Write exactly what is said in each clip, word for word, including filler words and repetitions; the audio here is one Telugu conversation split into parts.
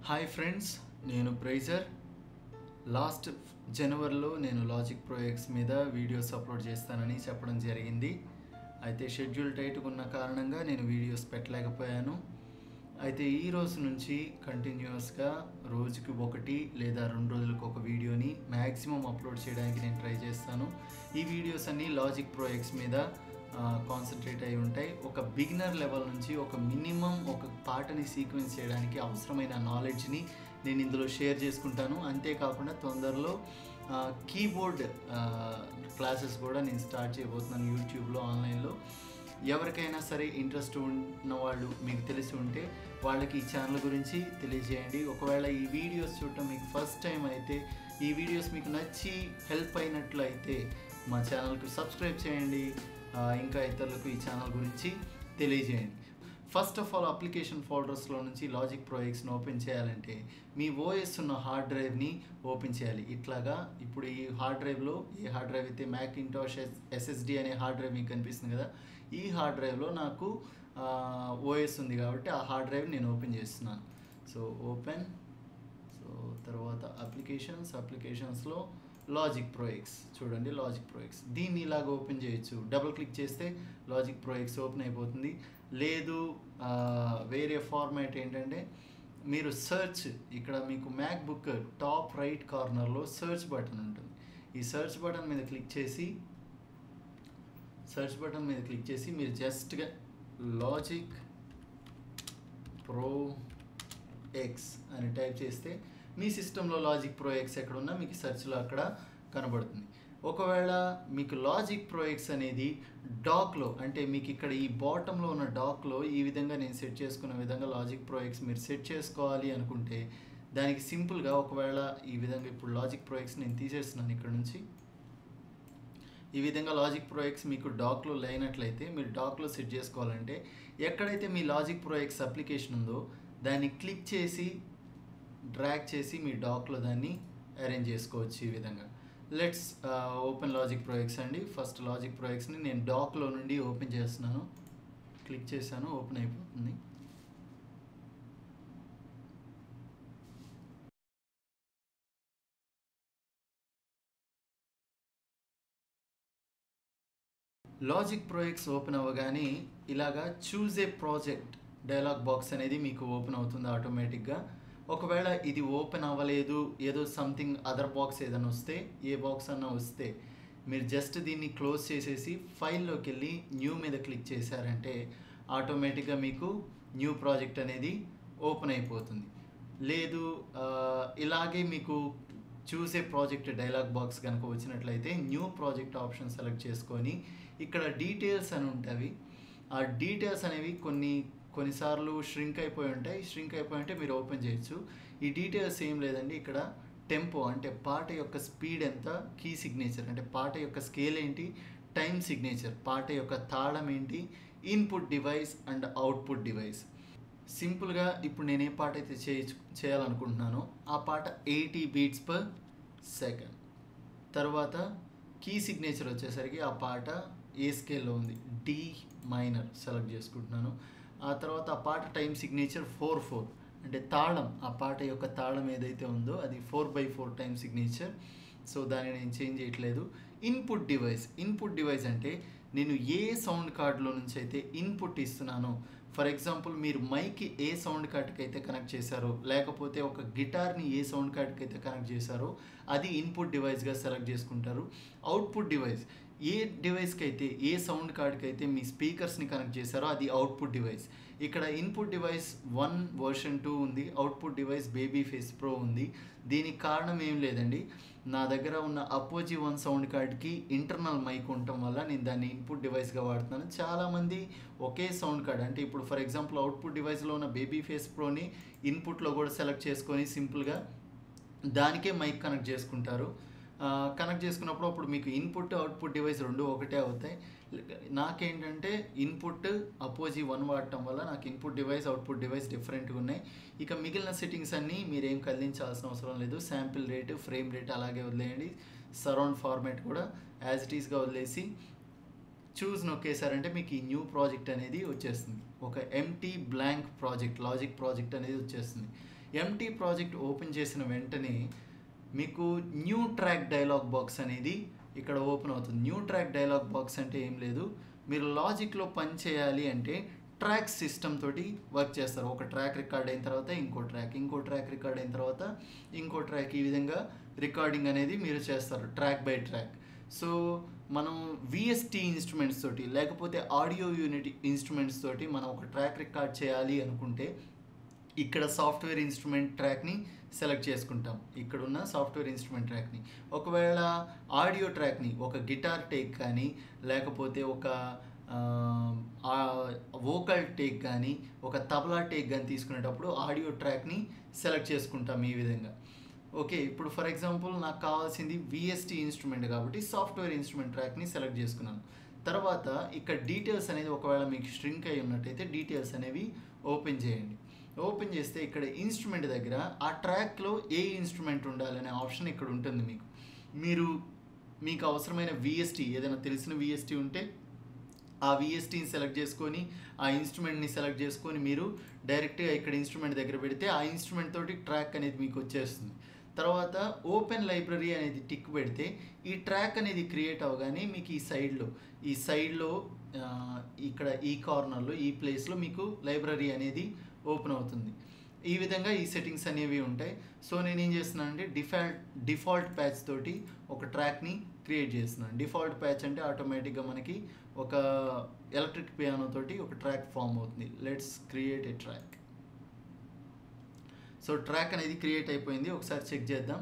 హాయ్ ఫ్రెండ్స్, నేను ప్రైజర్. లాస్ట్ జనవరిలో నేను లాజిక్ ప్రో ఎక్స్ మీద వీడియోస్ అప్లోడ్ చేస్తానని చెప్పడం జరిగింది. అయితే షెడ్యూల్ టైట్గా ఉన్న కారణంగా నేను వీడియోస్ పెట్టలేకపోయాను. అయితే ఈ రోజు నుంచి కంటిన్యూస్గా రోజుకి ఒకటి లేదా రెండు రోజులకు ఒక వీడియోని మ్యాక్సిమం అప్లోడ్ చేయడానికి నేను ట్రై చేస్తాను. ఈ వీడియోస్ అన్నీ లాజిక్ ప్రో ఎక్స్ మీద కాన్సన్ట్రేట్ అయి ఉంటాయి. ఒక బిగినర్ లెవెల్ నుంచి ఒక మినిమం ఒక పాటని సీక్వెన్స్ చేయడానికి అవసరమైన నాలెడ్జ్ని నేను ఇందులో షేర్ చేసుకుంటాను. అంతేకాకుండా తొందరలో కీబోర్డ్ క్లాసెస్ కూడా నేను స్టార్ట్ చేయబోతున్నాను యూట్యూబ్లో, ఆన్లైన్లో. ఎవరికైనా సరే ఇంట్రెస్ట్ ఉన్న వాళ్ళు, మీకు తెలిసి ఉంటే వాళ్ళకి ఈ ఛానల్ గురించి తెలియజేయండి. ఒకవేళ ఈ వీడియోస్ చూడటం మీకు ఫస్ట్ టైం అయితే, ఈ వీడియోస్ మీకు నచ్చి హెల్ప్ అయినట్లయితే మా ఛానల్కి సబ్స్క్రైబ్ చేయండి. ఇంకా ఇతరులకు ఈ ఛానల్ గురించి తెలియజేయండి. ఫస్ట్ ఆఫ్ ఆల్, అప్లికేషన్ ఫోల్డర్స్లో నుంచి లాజిక్ ప్రో ఎక్స్ని ఓపెన్ చేయాలంటే మీ ఓఎస్ ఉన్న హార్డ్ డ్రైవ్ని ఓపెన్ చేయాలి. ఇట్లాగా ఇప్పుడు ఈ హార్డ్ డ్రైవ్లో, ఏ హార్డ్ డ్రైవ్ అయితే మ్యాకింటాష్ ఎస్ఎస్డి అనే హార్డ్ డ్రైవ్ మీకు కనిపిస్తుంది కదా, ఈ హార్డ్ డ్రైవ్లో నాకు ఓఎస్ ఉంది కాబట్టి ఆ హార్డ్ డ్రైవ్ నేను ఓపెన్ చేస్తున్నాను. సో ఓపెన్, సో తర్వాత అప్లికేషన్స్, అప్లికేషన్స్లో లాజిక్ ప్రో ఎక్స్ చూడండి. లాజిక్ ప్రో ఎక్స్ దీన్ని ఇలాగ ఓపెన్ చేయొచ్చు. డబుల్ క్లిక్ చేస్తే లాజిక్ ప్రో ఎక్స్ ఓపెన్ అయిపోతుంది. లేదు వేరే ఫార్మాట్ ఏంటంటే మీరు సెర్చ్, ఇక్కడ మీకు మ్యాక్బుక్ టాప్ రైట్ కార్నర్లో సెర్చ్ బటన్ ఉంటుంది. ఈ సెర్చ్ బటన్ మీద క్లిక్ చేసి సెర్చ్ బటన్ మీద క్లిక్ చేసి మీరు జస్ట్గా లాజిక్ ప్రో ఎక్స్ అని టైప్ చేస్తే మీ సిస్టంలో లాజిక్ ప్రో ఎక్స్ ఎక్కడున్నా మీకు సెర్చ్లో అక్కడ కనబడుతుంది. ఒకవేళ మీకు లాజిక్ ప్రో ఎక్స్ అనేది డాక్లో, అంటే మీకు ఇక్కడ ఈ బాటంలో ఉన్న డాక్లో ఈ విధంగా నేను సెట్ చేసుకున్న విధంగా లాజిక్ ప్రో ఎక్స్ మీరు సెట్ చేసుకోవాలి అనుకుంటే దానికి సింపుల్గా, ఒకవేళ ఈ విధంగా ఇప్పుడు లాజిక్ ప్రో ఎక్స్ నేను తీసేస్తున్నాను ఇక్కడ నుంచి. ఈ విధంగా లాజిక్ ప్రో ఎక్స్ మీకు డాక్లో లేనట్లయితే మీరు డాక్లో సెట్ చేసుకోవాలంటే ఎక్కడైతే మీ లాజిక్ ప్రో ఎక్స్ అప్లికేషన్ ఉందో దాన్ని క్లిక్ చేసి డ్రాగ్ చేసి మీ డాక్లో దాన్ని అరేంజ్ చేసుకోవచ్చు. ఈ విధంగా let's open Logic Pro X అండి. ఫస్ట్ లాజిక్ ప్రో ఎక్స్ని నేను డాక్లో నుండి ఓపెన్ చేస్తున్నాను. క్లిక్ చేశాను, ఓపెన్ అయిపోతుంది. లాజిక్ ప్రో ఎక్స్ ఓపెన్ అవ్వగానే ఇలాగా choose a project dialog box అనేది మీకు ఓపెన్ అవుతుంది ఆటోమేటిక్గా. ఒకవేళ ఇది ఓపెన్ అవ్వలేదు, ఏదో సంథింగ్ అదర్ బాక్స్ ఏదైనా వస్తే, ఏ బాక్స్ అన్నా వస్తే మీరు జస్ట్ దీన్ని క్లోజ్ చేసేసి ఫైల్లోకి వెళ్ళి న్యూ మీద క్లిక్ చేశారంటే ఆటోమేటిక్గా మీకు న్యూ ప్రాజెక్ట్ అనేది ఓపెన్ అయిపోతుంది. లేదు ఇలాగే మీకు చూసే ప్రాజెక్ట్ డైలాగ్ బాక్స్ కనుక వచ్చినట్లయితే న్యూ ప్రాజెక్ట్ ఆప్షన్ సెలెక్ట్ చేసుకొని ఇక్కడ డీటెయిల్స్ అని ఉంటాయి. ఆ డీటెయిల్స్ అనేవి కొన్ని కొన్నిసార్లు ష్రింక్ అయిపోయి ఉంటాయి. ష్రింక్ అయిపోయి ఉంటే మీరు ఓపెన్ చేయొచ్చు. ఈ డీటెయిల్స్ ఏం లేదండి, ఇక్కడ టెంపో అంటే పాట యొక్క స్పీడ్ ఎంత, కీ సిగ్నేచర్ అంటే పాట యొక్క స్కేల్ ఏంటి, టైం సిగ్నేచర్ పాట యొక్క తాళం ఏంటి, input device and output device. సింపుల్గా ఇప్పుడు నేను ఏ పాట అయితే చేయ చేయాలనుకుంటున్నానో ఆ పాట ఎయిటీ బీట్స్ పర్ సెకండ్. తర్వాత కీ సిగ్నేచర్ వచ్చేసరికి ఆ పాట ఏ స్కేల్లో ఉంది, డి మైనర్ సెలెక్ట్ చేసుకుంటున్నాను. ఆ తర్వాత ఆ పాట టైం సిగ్నేచర్ ఫోర్ ఫోర్ అంటే తాళం, ఆ పాట యొక్క తాళం ఏదైతే ఉందో అది four by four time signature. So దాన్ని నేను చేంజ్ చేయట్లేదు. ఇన్పుట్ డివైస్, ఇన్పుట్ డివైస్ అంటే నేను ఏ సౌండ్ కార్డులో నుంచి అయితే ఇన్పుట్ ఇస్తున్నానో, ఫర్ ఎగ్జాంపుల్ మీరు మైక్కి ఏ సౌండ్ కార్డ్కి అయితే కనెక్ట్ చేశారో, లేకపోతే ఒక గిటార్ని ఏ సౌండ్ కార్డ్కి అయితే కనెక్ట్ చేశారో అది ఇన్పుట్ డివైస్గా సెలెక్ట్ చేసుకుంటారు. అవుట్పుట్ డివైస్, ఏ డివైస్కి అయితే, ఏ సౌండ్ కార్డ్కి అయితే మీ స్పీకర్స్ని కనెక్ట్ చేశారో అది అవుట్పుట్ డివైస్. ఇక్కడ input device one version two ఉంది, output device Babyface Pro ఉంది. దీనికి కారణం ఏం లేదండి, నా దగ్గర ఉన్న అపోజీ వన్ సౌండ్ కార్డ్కి ఇంటర్నల్ మైక్ ఉండటం వల్ల నేను దాన్ని ఇన్పుట్ డివైస్గా వాడుతున్నాను. చాలామంది ఒకే సౌండ్ కార్డ్, అంటే ఇప్పుడు ఫర్ ఎగ్జాంపుల్ అవుట్పుట్ డివైస్లో ఉన్న బేబీ ఫేస్ ప్రోని ఇన్పుట్లో కూడా సెలెక్ట్ చేసుకొని సింపుల్గా దానికే మైక్ కనెక్ట్ చేసుకుంటారు. కనెక్ట్ చేసుకున్నప్పుడు అప్పుడు మీకు ఇన్పుట్ అవుట్పుట్ డివైస్ రెండు ఒకటే అవుతాయి. నాకేంటంటే ఇన్పుట్ అపోజీ వన్ వాడటం వల్ల నాకు ఇన్పుట్ డివైస్ అవుట్పుట్ డివైస్ డిఫరెంట్గా ఉన్నాయి. ఇక మిగిలిన సెట్టింగ్స్ అన్నీ మీరేం కదిలించాల్సిన అవసరం లేదు. శాంపిల్ రేటు, ఫ్రేమ్ రేట్ అలాగే వదిలేయండి. సరౌండ్ ఫార్మాట్ కూడా యాజ్ ఇట్ ఈస్గా వదిలేసి చూస్ నొక్కేసారంటే మీకు ఈ న్యూ ప్రాజెక్ట్ అనేది వచ్చేస్తుంది. ఒక empty blank project, Logic project అనేది వచ్చేస్తుంది. ఎంటీ ప్రాజెక్ట్ ఓపెన్ చేసిన వెంటనే మీకు న్యూ ట్రాక్ డైలాగ్ బాక్స్ అనేది ఇక్కడ ఓపెన్ అవుతుంది. న్యూ ట్రాక్ డైలాగ్ బాక్స్ అంటే ఏం లేదు, మీరు లాజిక్లో పని చేయాలి అంటే ట్రాక్ సిస్టమ్ తోటి వర్క్ చేస్తారు. ఒక ట్రాక్ రికార్డ్ అయిన తర్వాత ఇంకో ట్రాక్, ఇంకో ట్రాక్ రికార్డ్ అయిన తర్వాత ఇంకో ట్రాక్, ఈ విధంగా రికార్డింగ్ అనేది మీరు చేస్తారు ట్రాక్ బై ట్రాక్. సో మనం విఎస్టీ ఇన్స్ట్రుమెంట్స్ తోటి లేకపోతే ఆడియో యూనిట్ ఇన్స్ట్రుమెంట్స్ తోటి మనం ఒక ట్రాక్ రికార్డ్ చేయాలి అనుకుంటే ఇక్కడ సాఫ్ట్వేర్ ఇన్స్ట్రుమెంట్ ట్రాక్ని సెలెక్ట్ చేసుకుంటాం. ఇక్కడ ఉన్న సాఫ్ట్వేర్ ఇన్స్ట్రుమెంట్ ట్రాక్ని. ఒకవేళ ఆడియో ట్రాక్ని ఒక గిటార్ టేక్ కానీ లేకపోతే ఒక వోకల్ టేక్ కానీ ఒక తబలా టేక్ కానీ తీసుకునేటప్పుడు ఆడియో ట్రాక్ని సెలెక్ట్ చేసుకుంటాం ఈ విధంగా. ఓకే, ఇప్పుడు ఫర్ ఎగ్జాంపుల్ నాకు కావాల్సింది విఎస్టీ ఇన్స్ట్రుమెంట్ కాబట్టి సాఫ్ట్వేర్ ఇన్స్ట్రుమెంట్ ట్రాక్ని సెలెక్ట్ చేసుకున్నాను. తర్వాత ఇక్కడ డీటెయిల్స్ అనేది ఒకవేళ మీకు స్ట్రింక్ అయి ఉన్నట్టయితే డీటెయిల్స్ అనేవి ఓపెన్ చేయండి. ఓపెన్ చేస్తే ఇక్కడ ఇన్స్ట్రుమెంట్ దగ్గర ఆ ట్రాక్లో ఏ ఇన్స్ట్రుమెంట్ ఉండాలనే ఆప్షన్ ఇక్కడ ఉంటుంది. మీకు మీరు మీకు అవసరమైన విఎస్టీ ఏదైనా తెలిసిన విఎస్టీ ఉంటే ఆ విఎస్టీని సెలెక్ట్ చేసుకొని ఆ ఇన్స్ట్రుమెంట్ని సెలెక్ట్ చేసుకొని మీరు డైరెక్ట్గా ఇక్కడ ఇన్స్ట్రుమెంట్ దగ్గర పెడితే ఆ ఇన్స్ట్రుమెంట్ తోటి ట్రాక్ అనేది మీకు వచ్చేస్తుంది. తర్వాత ఓపెన్ లైబ్రరీ అనేది టిక్ పెడితే ఈ ట్రాక్ అనేది క్రియేట్ అవగానే మీకు ఈ సైడ్లో ఈ సైడ్లో ఇక్కడ ఈ కార్నర్లో ఈ ప్లేస్లో మీకు లైబ్రరీ అనేది ఓపెన్ అవుతుంది. ఈ విధంగా ఈ సెట్టింగ్స్ అనేవి ఉంటాయి. సో నేను ఏం చేస్తున్నాను అంటే డిఫాల్ట్ డిఫాల్ట్ ప్యాచ్ తోటి ఒక ట్రాక్ని క్రియేట్ చేస్తున్నాను. డిఫాల్ట్ ప్యాచ్ అంటే ఆటోమేటిక్గా మనకి ఒక ఎలక్ట్రిక్ పియానో తోటి ఒక ట్రాక్ ఫామ్ అవుతుంది. Let's create a track. So track అనేది క్రియేట్ అయిపోయింది, ఒకసారి చెక్ చేద్దాం.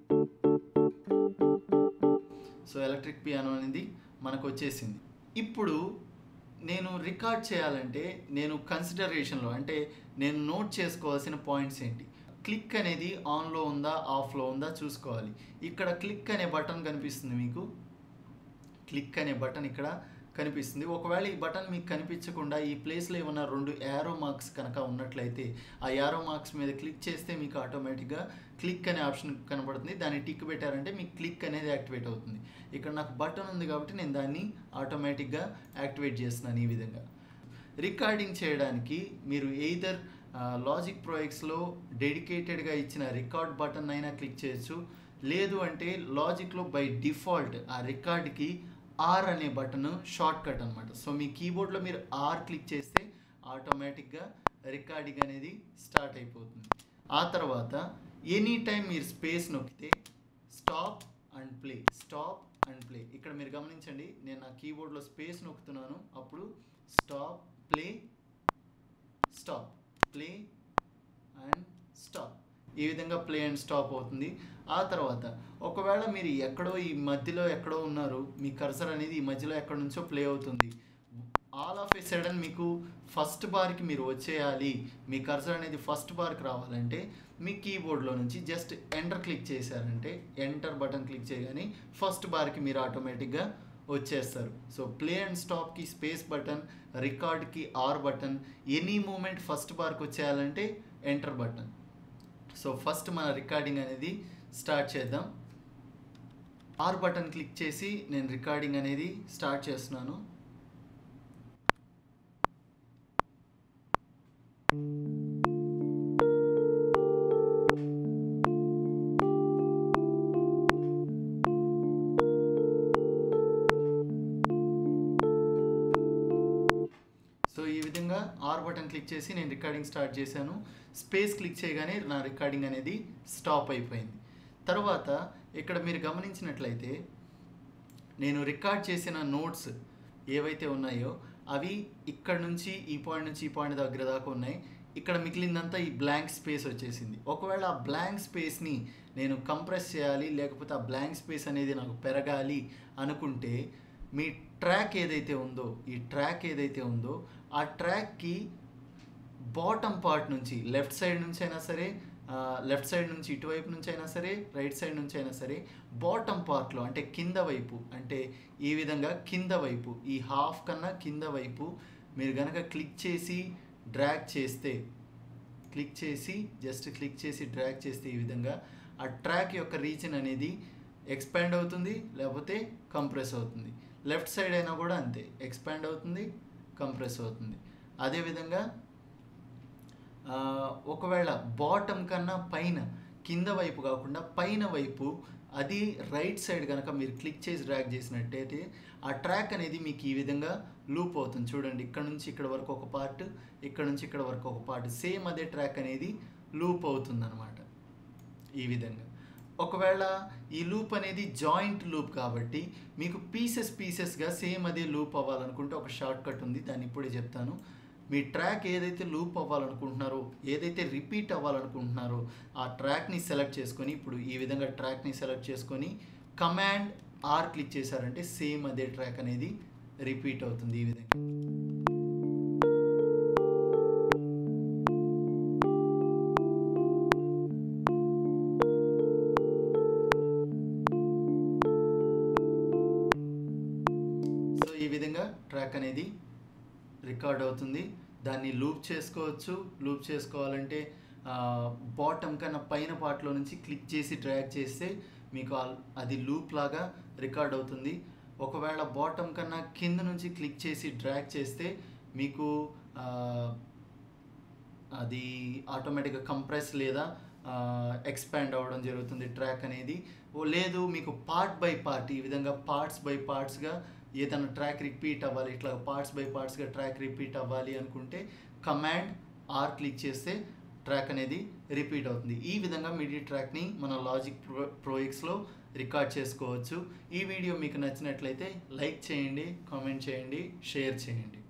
సో ఎలక్ట్రిక్ పియానో అనేది మనకు వచ్చేసింది. ఇప్పుడు నేను రికార్డ్ చేయాలంటే నేను కన్సిడరేషన్లో అంటే నేను నోట్ చేసుకోవాల్సిన పాయింట్స్ ఏంటి, క్లిక్ అనేది ఆన్లో ఉందా ఆఫ్లో ఉందా చూసుకోవాలి. ఇక్కడ క్లిక్ అనే బటన్ కనిపిస్తుంది మీకు, క్లిక్ అనే బటన్ ఇక్కడ కనిపిస్తుంది. ఒకవేళ ఈ బటన్ మీకు కనిపించకుండా ఈ ప్లేస్లో ఏమన్నా రెండు యారో మార్క్స్ కనుక ఉన్నట్లయితే ఆ యారో మార్క్స్ మీద క్లిక్ చేస్తే మీకు ఆటోమేటిక్గా క్లిక్ అనే ఆప్షన్ కనబడుతుంది. దాన్ని టిక్ పెట్టారంటే మీకు క్లిక్ అనేది యాక్టివేట్ అవుతుంది. ఇక్కడ నాకు బటన్ ఉంది కాబట్టి నేను దాన్ని ఆటోమేటిక్గా యాక్టివేట్ చేస్తున్నాను. ఈ విధంగా రికార్డింగ్ చేయడానికి మీరు ఎయిదర్ లాజిక్ ప్రో ఎక్స్లో డెడికేటెడ్గా ఇచ్చిన రికార్డ్ బటన్ అయినా క్లిక్ చేయొచ్చు, లేదు అంటే లాజిక్లో బై డిఫాల్ట్ ఆ రికార్డ్కి ఆర్ అనే బటన్ షార్ట్ కట్ అనమాట. సో మీ కీబోర్డ్లో మీరు ఆర్ క్లిక్ చేస్తే ఆటోమేటిక్గా రికార్డింగ్ అనేది స్టార్ట్ అయిపోతుంది. ఆ తర్వాత ఎనీ టైం మీరు స్పేస్ నొక్కితే stop and play, stop and play. ఇక్కడ మీరు గమనించండి, నేను నా కీబోర్డ్లో స్పేస్ నొక్కుతున్నాను, అప్పుడు stop play stop play and stop, ఈ విధంగా ప్లే అండ్ స్టాప్ అవుతుంది. ఆ తర్వాత ఒకవేళ మీరు ఎక్కడో ఈ మధ్యలో ఎక్కడో ఉన్నారు, మీ కర్సర్ అనేది ఈ మధ్యలో ఎక్కడి నుంచో ప్లే అవుతుంది, ఆల్ ఆఫ్ ఏ సడన్ మీకు ఫస్ట్ బార్కి మీరు వచ్చేయాలి, మీ కర్సర్ అనేది ఫస్ట్ బార్కి రావాలంటే మీ కీబోర్డ్లో నుంచి జస్ట్ ఎంటర్ క్లిక్ చేశారంటే ఎంటర్ బటన్ క్లిక్ చేయగానే ఫస్ట్ బార్కి మీరు ఆటోమేటిక్గా వచ్చేస్తారు. సో ప్లే అండ్ స్టాప్కి స్పేస్ బటన్, రికార్డ్కి R button, any moment first బార్కి వచ్చేయాలంటే ఎంటర్ బటన్. సో ఫస్ట్ మన రికార్డింగ్ అనేది స్టార్ట్ చేద్దాం. ఆర్ బటన్ క్లిక్ చేసి నేను రికార్డింగ్ అనేది స్టార్ట్ చేస్తున్నాను. సో ఈ విధంగా ఆర్ బటన్ క్లిక్ చేసి నేను రికార్డింగ్ స్టార్ట్ చేశాను. స్పేస్ క్లిక్ చేయగానే నా రికార్డింగ్ అనేది స్టాప్ అయిపోయింది. తర్వాత ఇక్కడ మీరు గమనించినట్లయితే నేను రికార్డ్ చేసిన నోట్స్ ఏవైతే ఉన్నాయో అవి ఇక్కడ నుంచి ఈ పాయింట్ నుంచి ఈ పాయింట్ దగ్గర దాకా ఉన్నాయి. ఇక్కడ మిగిలిందంతా ఈ బ్లాంక్ స్పేస్ వచ్చేసింది. ఒకవేళ ఆ బ్లాంక్ స్పేస్ని నేను కంప్రెస్ చేయాలి, లేకపోతే ఆ బ్లాంక్ స్పేస్ అనేది నాకు పెరగాలి అనుకుంటే మీ ట్రాక్ ఏదైతే ఉందో ఈ ట్రాక్ ఏదైతే ఉందో ఆ ట్రాక్కి బాటమ్ పార్ట్ నుంచి లెఫ్ట్ సైడ్ నుంచి అయినా సరే, లెఫ్ట్ సైడ్ నుంచి ఇటువైపు నుంచి అయినా సరే, రైట్ సైడ్ నుంచి అయినా సరే, బాటమ్ పార్ట్లో అంటే కింద వైపు, అంటే ఈ విధంగా కింద వైపు, ఈ హాఫ్ కన్నా కింద వైపు మీరు కనుక క్లిక్ చేసి డ్రాగ్ చేస్తే, క్లిక్ చేసి జస్ట్ క్లిక్ చేసి డ్రాగ్ చేస్తే ఈ విధంగా ఆ ట్రాక్ యొక్క రీజన్ అనేది ఎక్స్పాండ్ అవుతుంది, లేకపోతే కంప్రెస్ అవుతుంది. లెఫ్ట్ సైడ్ అయినా కూడా అంతే, ఎక్స్పాండ్ అవుతుంది, కంప్రెస్ అవుతుంది. అదేవిధంగా ఒకవేళ బాటమ్ కన్నా పైన కింద వైపు కాకుండా పైన వైపు అది రైట్ సైడ్ కనుక మీరు క్లిక్ చేసి డ్రాగ్ చేసినట్టయితే ఆ ట్రాక్ అనేది మీకు ఈ విధంగా లూప్ అవుతుంది. చూడండి, ఇక్కడ నుంచి ఇక్కడ వరకు ఒక పార్ట్, ఇక్కడ నుంచి ఇక్కడ వరకు ఒక పార్ట్, సేమ్ అదే ట్రాక్ అనేది లూప్ అవుతుంది అనమాట ఈ విధంగా. ఒకవేళ ఈ లూప్ అనేది జాయింట్ లూప్ కాబట్టి మీకు పీసెస్ పీసెస్గా సేమ్ అదే లూప్ అవ్వాలనుకుంటే ఒక షార్ట్ కట్ ఉంది, దాన్ని ఇప్పుడే చెప్తాను. మీ ట్రాక్ ఏదైతే లూప్ అవ్వాలనుకుంటున్నారో, ఏదైతే రిపీట్ అవ్వాలనుకుంటున్నారో ఆ ట్రాక్ని సెలెక్ట్ చేసుకొని, ఇప్పుడు ఈ విధంగా ట్రాక్ని సెలెక్ట్ చేసుకొని కమాండ్ ఆర్ క్లిక్ చేశారంటే సేమ్ అదే ట్రాక్ అనేది రిపీట్ అవుతుంది ఈ విధంగా. సో ఈ విధంగా ట్రాక్ అనేది రికార్డ్ అవుతుంది. దాన్ని లూప్ చేసుకోవచ్చు. లూప్ చేసుకోవాలంటే బాటమ్ కన్నా పైన పార్ట్లో నుంచి క్లిక్ చేసి డ్రాగ్ చేస్తే మీకు అది లూప్ లాగా రికార్డ్ అవుతుంది. ఒకవేళ బాటమ్ కన్నా కింద నుంచి క్లిక్ చేసి డ్రాగ్ చేస్తే మీకు అది ఆటోమేటిక్గా కంప్రెస్ లేదా ఎక్స్పాండ్ అవ్వడం జరుగుతుంది ట్రాక్ అనేది. లేదు మీకు పార్ట్ బై పార్ట్ ఈ విధంగా పార్ట్స్ బై పార్ట్స్గా ఏదైనా ట్రాక్ రిపీట్ అవ్వాలి, ఇట్లా పార్ట్స్ బై పార్ట్స్గా ట్రాక్ రిపీట్ అవ్వాలి అనుకుంటే కమాండ్ ఆర్ క్లిక్ చేస్తే ట్రాక్ అనేది రిపీట్ అవుతుంది. ఈ విధంగా మిడి ట్రాక్ని మన లాజిక్ ప్రో ప్రోఎక్స్లో రికార్డ్ చేసుకోవచ్చు. ఈ వీడియో మీకు నచ్చినట్లయితే లైక్ చేయండి, కామెంట్ చేయండి, షేర్ చేయండి.